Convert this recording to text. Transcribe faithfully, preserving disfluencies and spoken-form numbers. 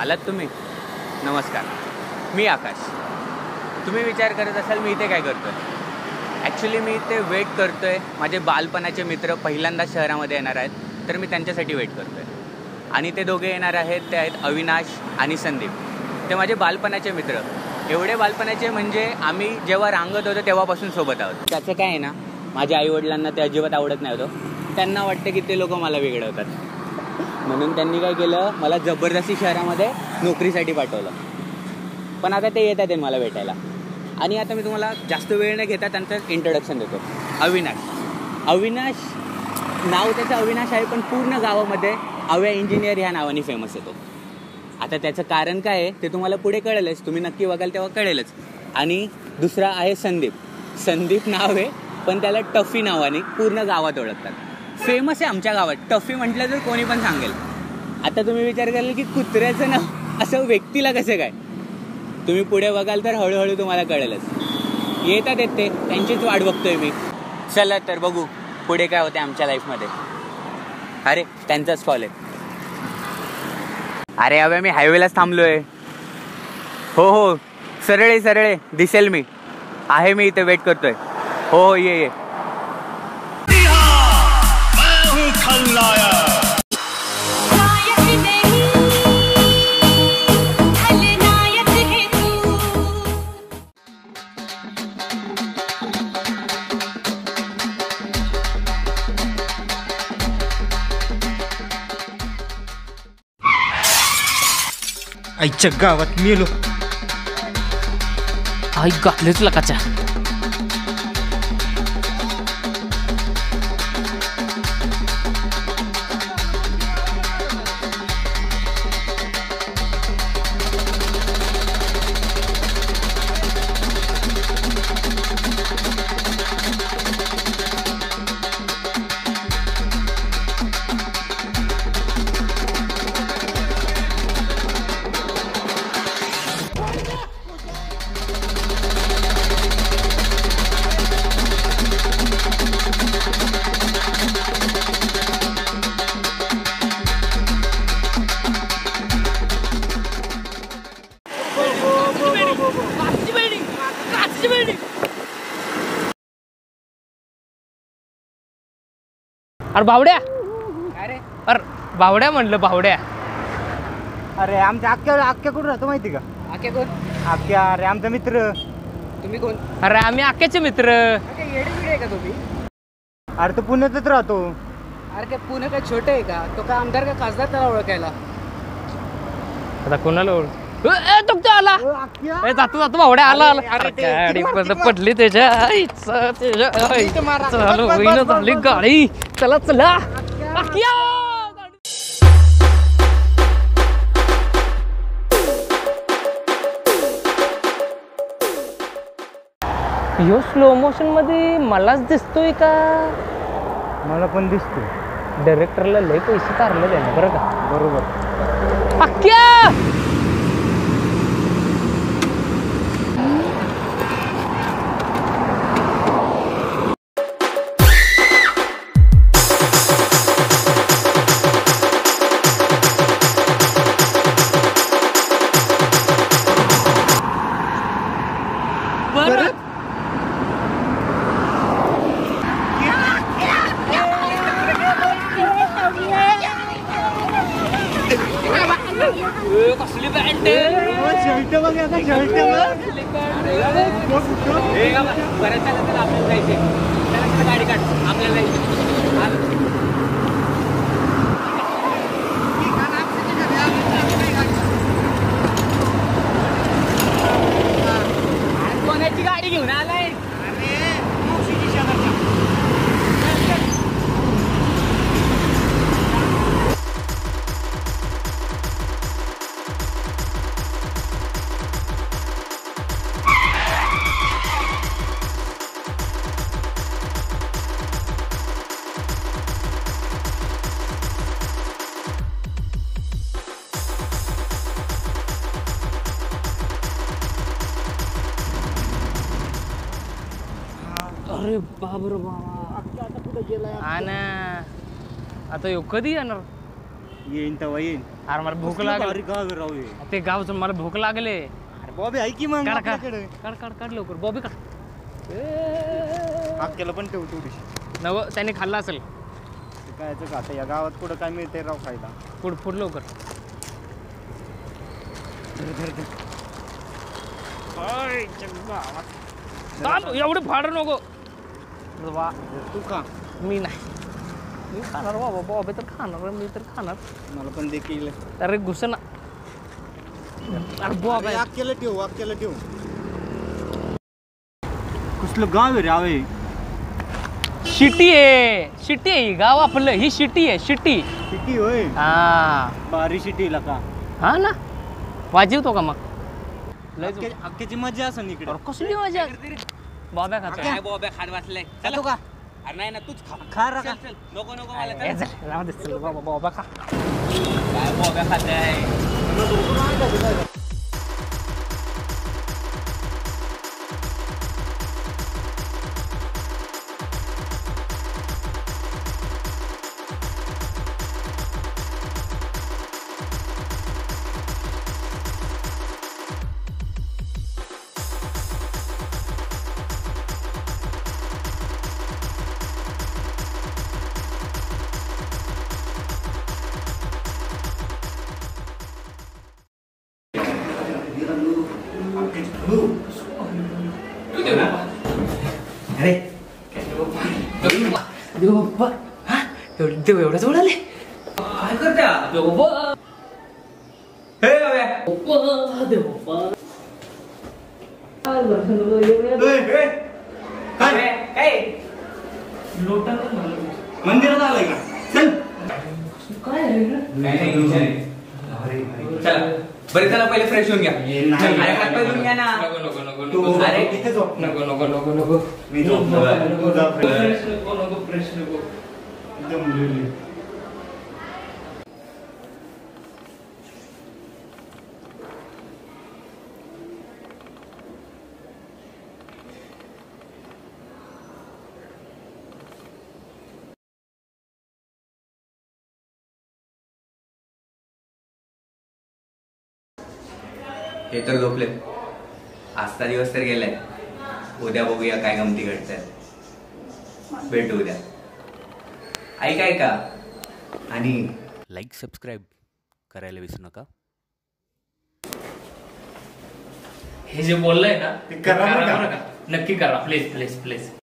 आलात तुम्ही? नमस्कार, मी आकाश. तुम्ही विचार करत असाल मी इथे काय करतो आहे. ॲक्च्युली मी इथे वेट करतो आहे. माझे बालपणाचे मित्र पहिल्यांदा शहरामध्ये येणार आहेत, तर मी त्यांच्यासाठी वेट करतो आहे. आणि ते दोघे येणार आहेत, ते आहेत अविनाश आणि संदीप. ते माझे बालपणाचे मित्र. एवढे बालपणाचे म्हणजे आम्ही जेव्हा रांगत होतो तेव्हापासून सोबत आहोत. त्याचं काय आहे ना, माझ्या आईवडिलांना ते अजिबात आवडत नाही होतं. त्यांना वाटतं की ते लोक मला वेगळवतात, म्हणून त्यांनी काय केलं, मला जबरदस्ती शहरामध्ये नोकरीसाठी पाठवलं. पण आता ते येतात आहे मला भेटायला. आणि आता मी तुम्हाला जास्त वेळ न घेता त्यांचं इंट्रोडक्शन देतो. अविनाश. अविनाश नाव त्याचं अविनाश आहे, पण पूर्ण गावामध्ये अव्या इंजिनियर ह्या नावाने फेमस येतो. आता त्याचं कारण काय आहे ते तुम्हाला पुढे कळेलच, तुम्ही नक्की बघाल तेव्हा कळेलच. आणि दुसरा आहे संदीप. संदीप नाव आहे, पण त्याला टफी नावाने पूर्ण गावात ओळखतात. फेमस आहे आमच्या गावात. टफी म्हटलं तर कोणी पण सांगेल. आता तुम्ही विचार कराल की कुत्र्याचं नाव असं व्यक्तीला कसं काय, तुम्ही पुढे बघाल तर हळूहळू तुम्हाला कळेलच. येतात येत ते, त्यांचीच वाट बघतोय मी. चला तर बघू पुढे काय होते आमच्या लाईफमध्ये. अरे त्यांचाच कॉल आहे. अरे अबे मी हायवेलाच थांबलोय. हो हो सरळे सरळे दिसेल मी. आहे मी इथे, वेट करतोय. हो हो ये ये. आईच्या गावात मेलो. आई गाठलेच लकाच्या. अरे बावड्या. अरे अरे बावड्या म्हणलं, बावड्या. अरे आमच्या अख्ख्या अख्ख्या कुठं राहतो माहिती का? आके कोण? अख्ख्या. अरे आमचा मित्र. तुम्ही कोण? अरे आम्ही आक्याचे मित्र. येडे आहे का तुम्ही? अरे तो पुण्यातच राहतो. अरे ते पुणे काय छोटे आहे का? तो काय आमदार का खासदार त्याला ओळखायला? आता कोणाला ओळख तो आला. जातो जातो बावड्या आला आला. गाडी पडली त्याच्या आईचं, त्याच्या आईचं. चालू होईना झाली गाडी. चला चला आक्या. ह्यो स्लो मोशन मध्ये मलाच दिसतोय का? मला पण दिसतो. डायरेक्टरला लय पैसे तारले त्याने बरं का. बरोबर. आक्या. कसली बँड शर्ट बघ आता, शर्ट बरं चला चला आपल्याला जायचे. चला गाडी काढ, आपल्याला जायचं. कोणाची गाडी घेऊन आलाय? अरे बाबर बाबा. हा ना, आता यो कधी येणार? येईन तेव्हा येईन. अरे मला भूक कसलं भारी लागली गाव आहे राव हे. ते गावचं मला भूक लागले. अरे बॉबी आहे की मग काढ काढ आपल्याकडे. काढ काढ काढ लवकर बॉबी काढ. अक्क्याला पण ठेव थोडीशी. नव त्याने खाल्ला असेल. ते कायचं का आता या गावात कुठं काय मिळते राव खायला. फुड फुड लवकर. धर धर धर. थांब, एवढं फाड नको. वा तू खा. मी नाही, मी खाणार बाबा. बॉबी तर खाणार, मी तर खाणार. मला पण देखील. अरे घुस ना. अरे बॉब आहे. अक्क्याला ठेव अक्क्याला ठेव. कसलं गाव आहे रे आवे. शिटी आहे, शिटी आहे ही गाव आपलं. ही शिटी आहे, शिटी. सिटी होय. हा बारी सिटीला का. हा ना, वाजवतो का मग? अक्क्या- अक्क्याची मजा असेल इकडे. अरे कसली मजा. बॉब्या खातो. काय बॉबे खात बसलाय. चला का अरे नाही ना तूच खा. खा रा चल, का. चल. नको नको मला ए, चल. चल, राहू दे, चल बाबा, बॉब्या खा. काय बॉबे खाताय. अरे देव देव एवढं जवळ आले. काय करता देव हे बाबा. काय मंदिरात आलाय का. चल चला बरं चला पहिले फ्रेश होऊन घ्या. नाही. अरे हात पाय धुवून घ्या ना. नको नको नको तू नको. अरे इथे झोप. नको नको नको नको. मी झोपतो. तू जा फ्रेश. फ्रेश नको नको फ्रेश नको. एकदम लिहिली. हे तर झोपले. आजचा दिवस तर गेलाय. उद्या बघूया काय गमती घडतात. भेटू उद्या. ऐका ऐका आणि लाईक सबस्क्राईब करायला विसरू नका. हे जे बोललंय ना ते करा बरं का? नक्की करा प्लीज प्लीज प्लीज.